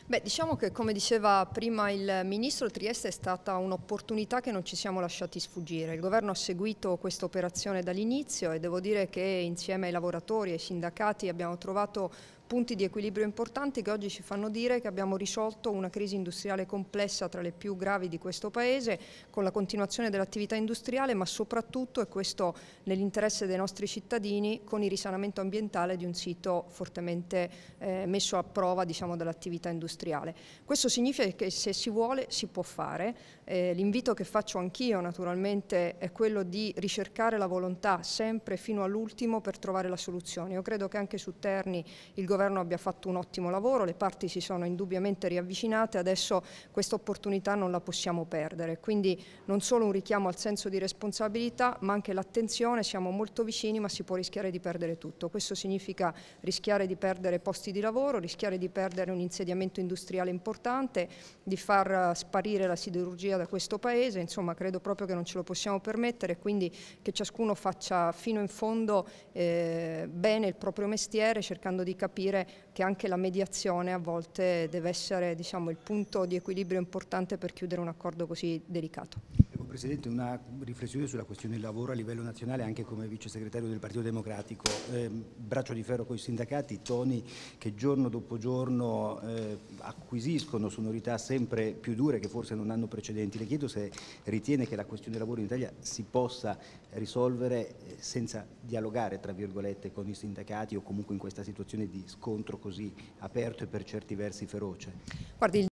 Beh, diciamo che come diceva prima il Ministro, Trieste è stata un'opportunità che non ci siamo lasciati sfuggire. Il Governo ha seguito questa operazione dall'inizio e devo dire che insieme ai lavoratori e ai sindacati abbiamo trovato punti di equilibrio importanti che oggi ci fanno dire che abbiamo risolto una crisi industriale complessa tra le più gravi di questo Paese con la continuazione dell'attività industriale, ma soprattutto, e questo nell'interesse dei nostri cittadini, con il risanamento ambientale di un sito fortemente messo a prova, diciamo, dall'attività industriale. Questo significa che se si vuole si può fare. L'invito che faccio anch'io naturalmente è quello di ricercare la volontà sempre fino all'ultimo per trovare la soluzione. Io credo che anche su Terni il Governo abbia fatto un ottimo lavoro, le parti si sono indubbiamente riavvicinate, adesso questa opportunità non la possiamo perdere. Quindi non solo un richiamo al senso di responsabilità, ma anche l'attenzione, siamo molto vicini ma si può rischiare di perdere tutto. Questo significa rischiare di perdere posti di lavoro, rischiare di perdere un insediamento industriale importante, di far sparire la siderurgia da questo Paese, insomma credo proprio che non ce lo possiamo permettere, quindi che ciascuno faccia fino in fondo bene il proprio mestiere, cercando di capire che anche la mediazione a volte deve essere, diciamo, il punto di equilibrio importante per chiudere un accordo così delicato. Presidente, una riflessione sulla questione del lavoro a livello nazionale, anche come vice segretario del Partito Democratico. Braccio di ferro con i sindacati, toni che giorno dopo giorno acquisiscono sonorità sempre più dure che forse non hanno precedenti. Le chiedo se ritiene che la questione del lavoro in Italia si possa risolvere senza dialogare, tra virgolette, con i sindacati o comunque in questa situazione di scontro così aperto e per certi versi feroce. Guardi,